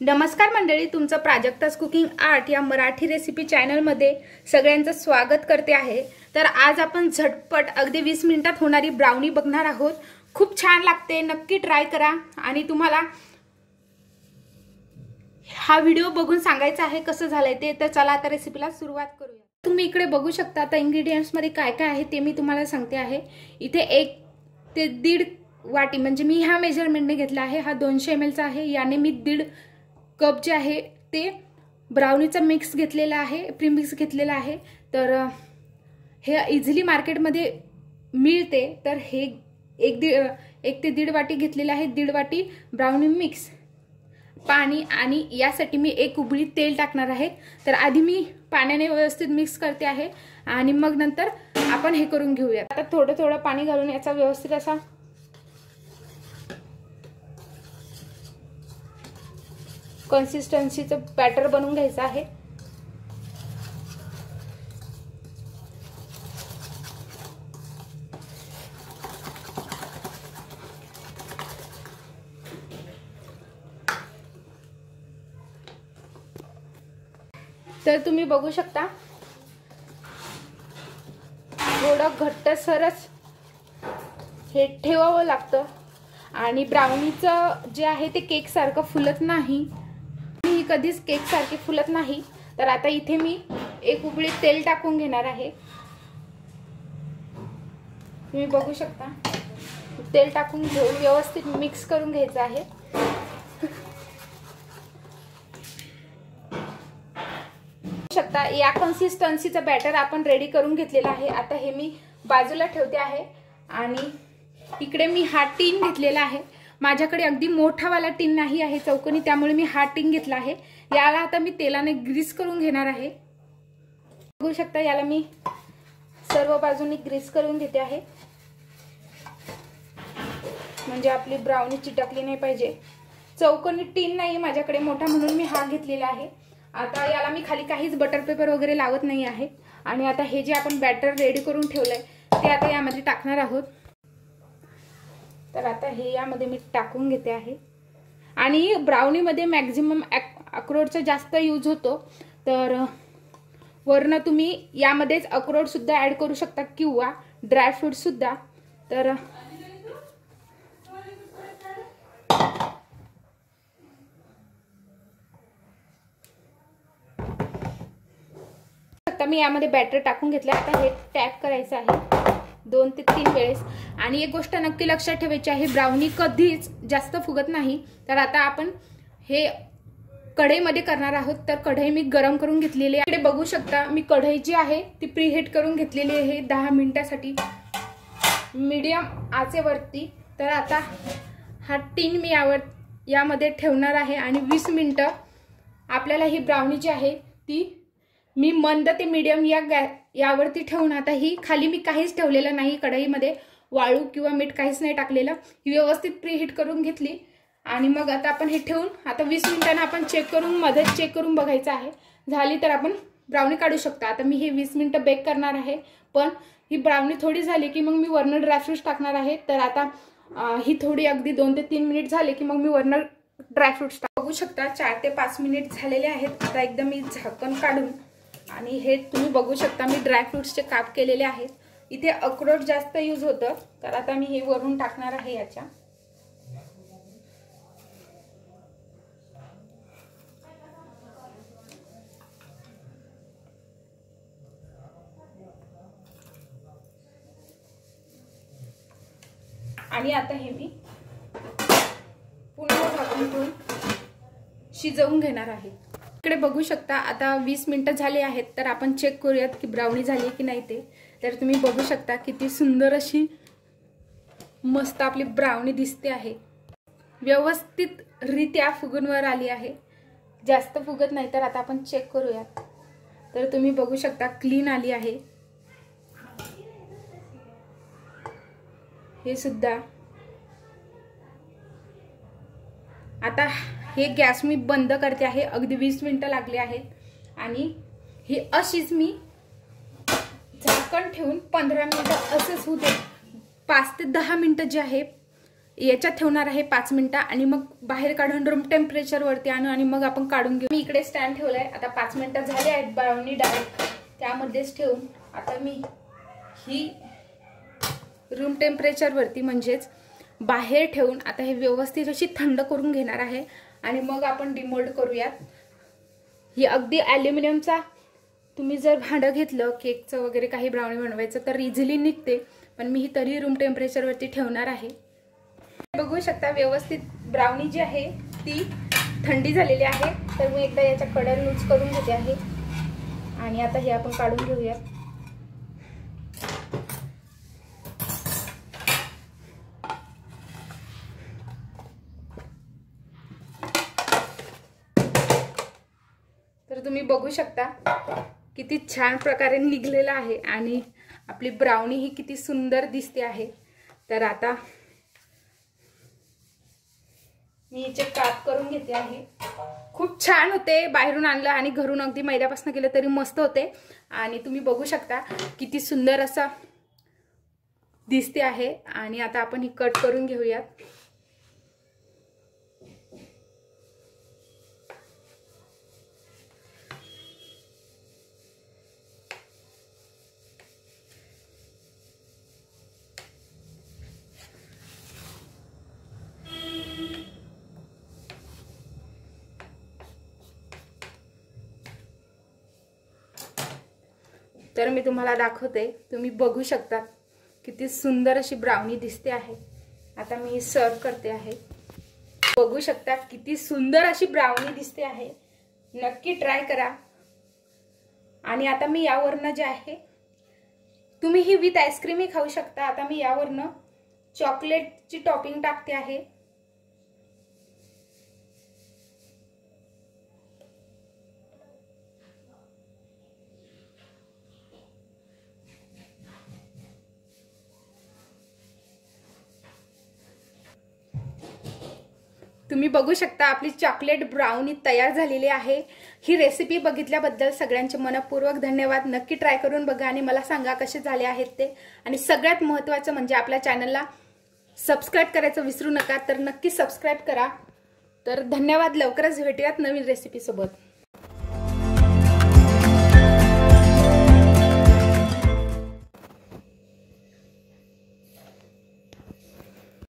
नमस्कार मंडळी, तुमचं प्राजक्ताज कुकिंग आर्ट या मराठी रेसिपी चॅनलमध्ये सगळ्यांचं स्वागत करते आहे। तर आज आपण झटपट अगदी 20 मिनिटात होणारी ब्राउनी बघणार आहोत। खूप छान लागते, नक्की ट्राय करा आणि तुम्हाला हा व्हिडिओ बघून सांगायचं आहे कसं झालंय ते। तर चला आता रेसिपीला सुरुवात करूया। तुम्ही इकडे बघू शकता आता इंग्रेडिएंट्स मध्ये काय काय आहे ते मी तुम्हाला सांगते आहे। इथे 1 ते 1.5 वाटी म्हणजे मी ह्या मेजरमेंटने घेतला आहे। हा 200 ml चा आहे। याने मी 1.5 कप जे आहे ते ब्राउनीचा मिक्स घेतलेला आहे, प्रीमिक्स घेतलेला आहे। तर हे इझिली मार्केटमध्ये मिळते। तर हे 1 ते 1.5 वाटी घेतलेले आहे। 1.5 वाटी ब्राउनी मिक्स, पाणी आणि यासाठी मी 1 उबळी तेल टाकणार आहे। तर आधी मी पाण्याने व्यवस्थित मिक्स करते आहे आणि मग नंतर आपण हे करून घेऊया। आता थोडं थोडं पाणी घालून याचा व्यवस्थित असा कन्सिस्टन्सीचं बॅटर बनवून घ्यायचं आहे। तर तुम्ही बघू शकता थोडं घट्टसरच हे ठेवावं लागतं आणि ब्राउनीचं जे आहे ते केक सारखं फुलत नाही, कधीच केक सारखे फुलत नाही। तर आता इथे मी 1 उबळी तेल टाकून घेणार आहे। तुम्ही बघू शकता तेल टाकून घेऊन व्यवस्थित मिक्स करून घ्यायचं आहे। शकता या कन्सिस्टन्सीचं बॅटर आपण रेडी करून घेतलेलं आहे। आता हे मी बाजूला ठेवते आहे आणि इकडे मी हा टीन घेतलेला आहे। माझ्याकडे अगदी मोठावाला टीन नाही आहे चौकोनी, त्यामुळे मी हा टीन घेतला आहे। याला आता मी तेलाने ग्रीस करून घेणार आहे। बघू शकता याला मी सर्व बाजूनी ग्रीस करून घेते आहे, म्हणजे आपली ब्राउनी चिटकली नाही पाहिजे। चौकोनी टीन नाही माझ्याकडे मोठा, म्हणून मी हा घेतलेला आहे। आता याला मी खाली काहीच बटर पेपर वगैरे लावत नाही आहे आणि आता हे जे आपण बॅटर रेडी करून ठेवलंय ते आता यामध्ये टाकणार आहोत। तर आता हे यामध्ये मी टाकून घेते आहे आणि ब्राउनी मध्ये मॅक्झिमम अक्रोडचा जास्त यूज होतो। तर वरनं तुम्ही यामध्येच अक्रोड सुद्धा ऍड करू शकता किंवा ड्राय फ्रूट सुद्धा। तर आता मी यामध्ये बॅटर टाकून घेतलं। आता हे टॅप करायचं आहे 2 ते 3 वेळेस। आणि एक गोष्ट नक्की लक्षात ठेवायची आहे, ब्राउनी कधीच जास्त फुगत नाही। तर आता आपण हे कढईमध्ये करणार आहोत। तर कढई मी गरम करून घेतलेली आहे। इकडे बघू शकता मी कढई जी आहे ती प्रीहीट करून घेतलेली आहे 10 मिनिटासाठी मीडियम आचेवरती। तर आता हा टीन मी यामध्ये ठेवणार आहे आणि 20 मिनिटं आपल्याला ही ब्राउनी जी आहे ती मी मंद ते मीडियम यावरती ठेवून, आता ही खाली मी काहीच ठेवलेलं नाही कढईमध्ये, वाळू किंवा मीठ काहीच नाही टाकलेलं। ही व्यवस्थित प्रीहीट करून घेतली आणि मग आता आपण हे ठेवून आता 20 मिनिटांना आपण चेक करून मध्ये चेक करून बघायचं आहे। झाली तर आपण ब्राउनी काढू शकता। आता मी हे 20 मिनिटं बेक करणार आहे, पण ही ब्राउनी थोडी झाली की मग मी वरनं ड्रायफ्रूट्स टाकणार आहे। तर आता ही थोडी अगदी 2 ते 3 मिनिट झाले की मग मी वरनं ड्रायफ्रूट्स बघू शकता 4 ते 5 मिनिट झालेले आहेत। आता एकदम मी झाकण काढून आणि हे तुम्ही बघू शकता मी ड्रायफ्रूट्सचे काप केलेले आहेत। इथे अक्रोड जास्त यूज होतं, तर आता मी हे वरून टाकणार आहे याच्या। आणि आता हे मी पुन्हा झाकून ठेवून शिजवून घेणार आहे। इकडे बघू शकता आता 20 मिनिटं झाले आहेत। तर आपण चेक करूयात की ब्राउनी झाली की नाही ते। तर तुम्ही बघू शकता किती सुंदर अशी मस्त आपली ब्राउनी दिसते आहे। व्यवस्थित रित्या फुगूनवर आली आहे, जास्त फुगत नाही। तर आता आपण चेक करूयात। तर तुम्ही बघू शकता क्लीन आली आहे हे सुद्धा। आता हे गॅस मी बंद करते आहे। अगदी 20 मिनिटं लागली आहेत आणि ही अशीच मी झाकण ठेवून 15 मिनिटं असंच होऊ दे। 5 ते 10 मिनिटं जे आहे याच्यात ठेवणार आहे 5 मिनिटं आणि मग बाहेर काढून रूम टेम्परेचरवरती आणू आणि मग आपण काढून घेऊ। मी इकडे स्टँड ठेवलाय, आता 5 मिनिटं झाले आहेत ब्राउनी डायरेक्ट त्यामध्येच ठेवून आता मी ही रूम टेम्परेचरवरती म्हणजेच बाहेर ठेवून आता हे व्यवस्थित अशी थंड करून घेणार आहे आणि मग आपण डिमोल्ड करूयात। ही अगदी ॲल्युमिनियमचा तुम्ही जर भांडं घेतलं केकचं वगैरे काही ब्राउनी बनवायचं तर इझिली निघते, पण मी ही तरी रूम टेम्परेचरवरती ठेवणार आहे। बघू शकता व्यवस्थित ब्राउनी जी आहे ती थंडी झालेली आहे, तर मी एकदा याच्या कडा लूज करून घेते आहे आणि आता हे आपण काढून घेऊया। तर तुम्ही बघू शकता किती छान प्रकारे निघलेला आहे आणि आपली ब्राउनी ही किती सुंदर दिसते आहे। तर आता मी याचे काप करून घेते आहे। खूप छान होते, बाहेरून आणलं आणि घरून अगदी मैद्यापासून केलं तरी मस्त होते आणि तुम्ही बघू शकता किती सुंदर असं दिसते आहे। आणि आता आपण ही कट करून घेऊयात। तर मी तुम्हाला दाखवते, तुम्ही बघू शकता किती सुंदर अशी ब्राउनी दिसते आहे। आता मी सर्व करते आहे। बघू शकता किती सुंदर अशी ब्राउनी दिसते आहे, नक्की ट्राय करा। आणि आता मी यावरनं जे आहे, तुम्ही ही विथ आईस्क्रीम ही खाऊ शकता। आता मी यावरनं चॉकलेटची टॉपिंग टाकते आहे। तुम्ही बघू शकता आपली चॉकलेट ब्राउनी तयार झालेली आहे। ही रेसिपी बघितल्याबद्दल सगळ्यांचे मनपूर्वक धन्यवाद। नक्की ट्राय करून बघा आणि मला सांगा कसे झाले आहेत ते। आणि सगळ्यात महत्त्वाचं म्हणजे आपल्या चॅनलला सबस्क्राइब करायचं विसरू नका, तर नक्की सबस्क्राइब करा। तर धन्यवाद, लवकरच भेटूयात नवीन रेसिपी सोबत।